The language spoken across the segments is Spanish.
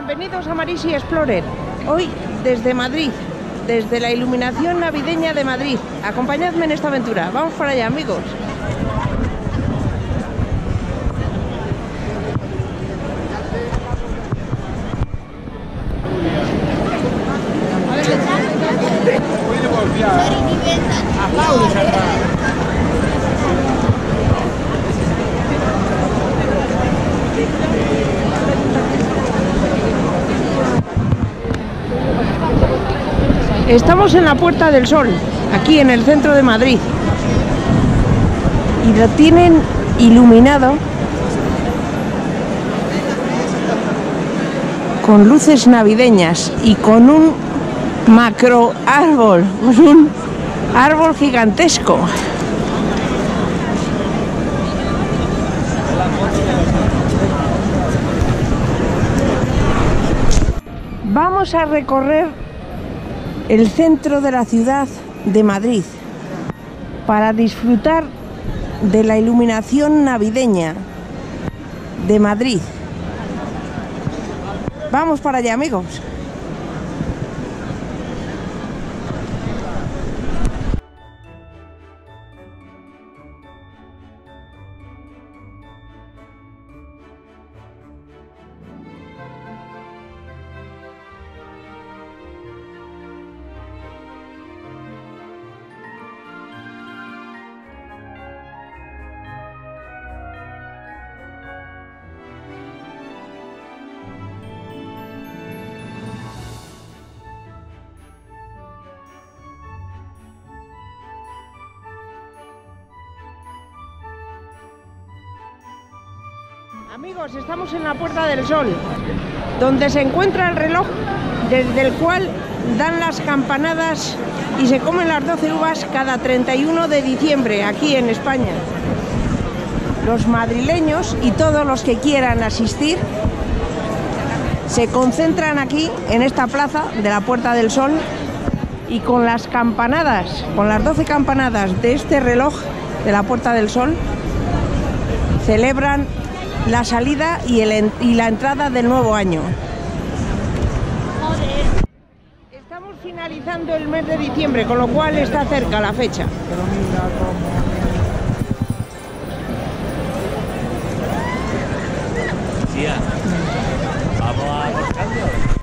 Bienvenidos a Marisi Explorer. Hoy desde Madrid, desde la iluminación navideña de Madrid. Acompañadme en esta aventura. Vamos para allá, amigos. Estamos en la Puerta del Sol, aquí en el centro de Madrid, y lo tienen iluminado con luces navideñas y con un macro árbol, con un árbol gigantesco. Vamos a recorrer el centro de la ciudad de Madrid para disfrutar de la iluminación navideña de Madrid. Vamos para allá, amigos. Amigos, estamos en la Puerta del Sol, donde se encuentra el reloj desde el cual dan las campanadas y se comen las 12 uvas cada 31 de diciembre aquí en España. Los madrileños y todos los que quieran asistir se concentran aquí en esta plaza de la Puerta del Sol y con las campanadas, con las 12 campanadas de este reloj de la Puerta del Sol, celebran la salida y la entrada del nuevo año. Estamos finalizando el mes de diciembre, con lo cual está cerca la fecha. Vamos a buscarlo.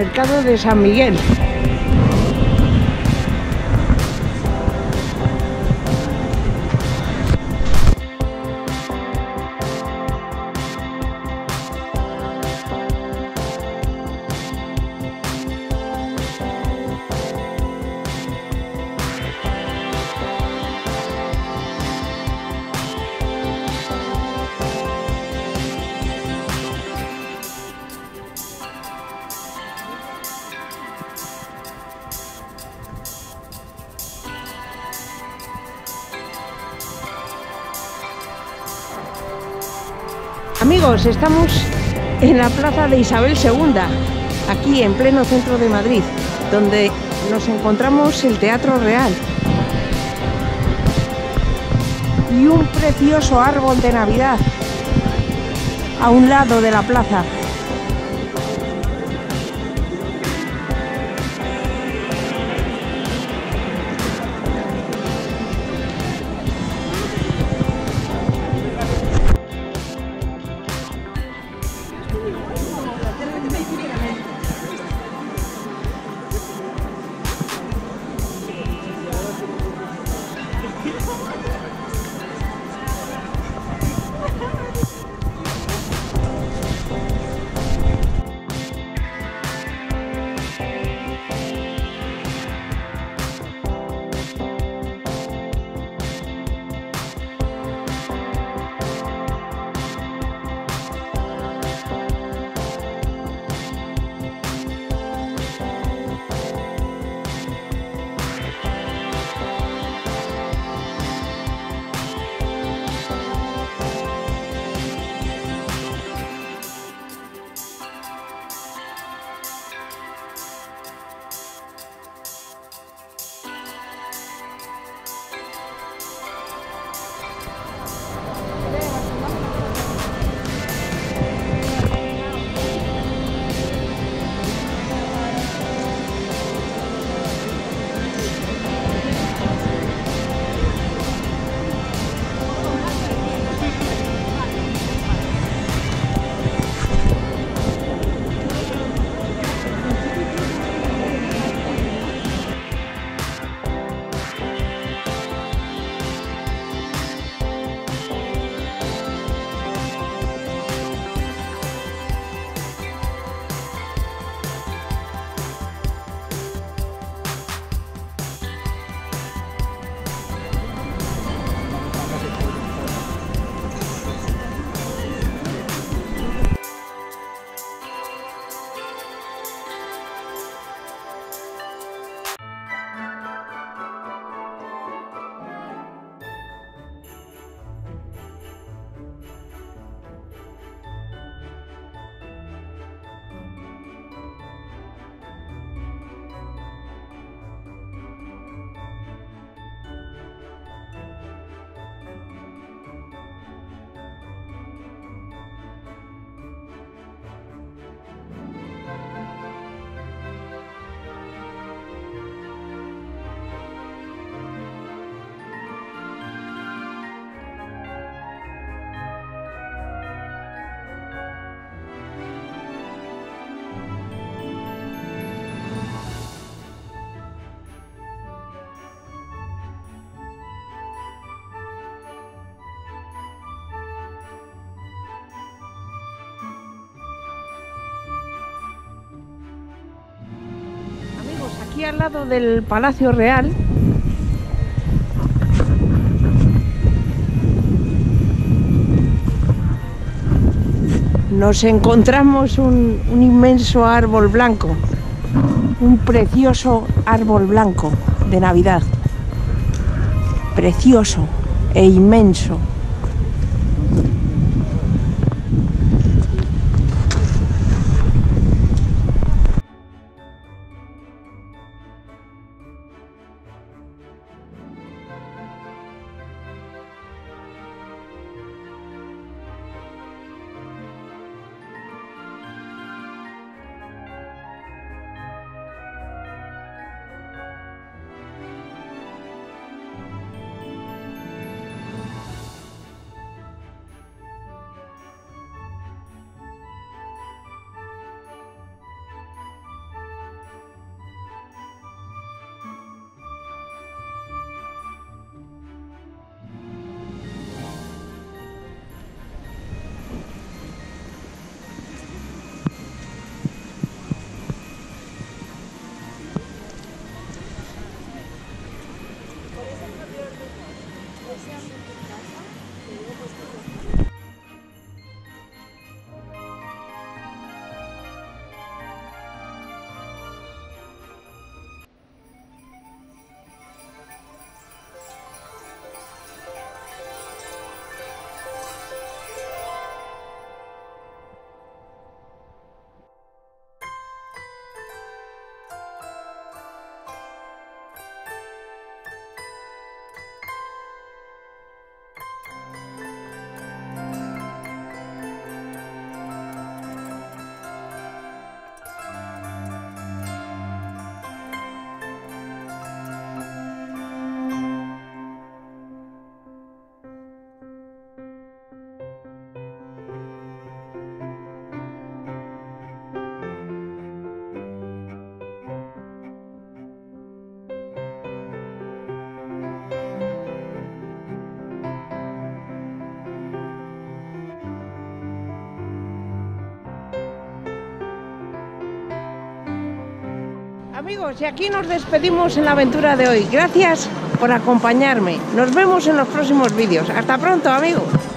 mercado de San Miguel. Amigos, estamos en la plaza de Isabel II, aquí en pleno centro de Madrid, donde nos encontramos el Teatro Real y un precioso árbol de Navidad a un lado de la plaza. Aquí al lado del Palacio Real nos encontramos un inmenso árbol blanco, un precioso árbol blanco de Navidad, precioso e inmenso. Amigos, y aquí nos despedimos en la aventura de hoy. Gracias por acompañarme. Nos vemos en los próximos vídeos. Hasta pronto, amigos.